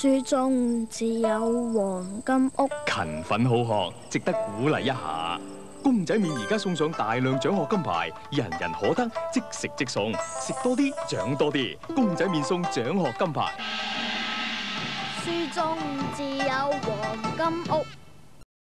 書中自有黃金屋。 勤奮好學，值得鼓勵一下。公仔麵而家送上大量獎學金牌，人人可得，即食即送，食多啲獎多啲。公仔麵送獎學金牌。 書中自有黃金屋。